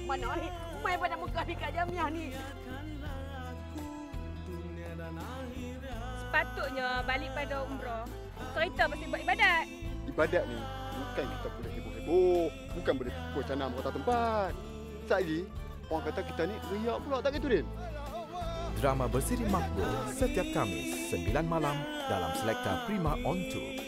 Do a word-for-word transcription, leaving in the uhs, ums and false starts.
mana ni? Mai pada Mekah ni kat Jamiah ni. Sepatutnya balik pada umrah. Kereta pasti buat ibadat. Ibadat ni bukan kita boleh heboh-heboh, bukan boleh pukul canam kota tempat. Sekejap lagi, orang kata kita ni riak pula, tak gitu, Din? Drama bersiri Makbul setiap Khamis sembilan malam dalam Selekta Prima On two.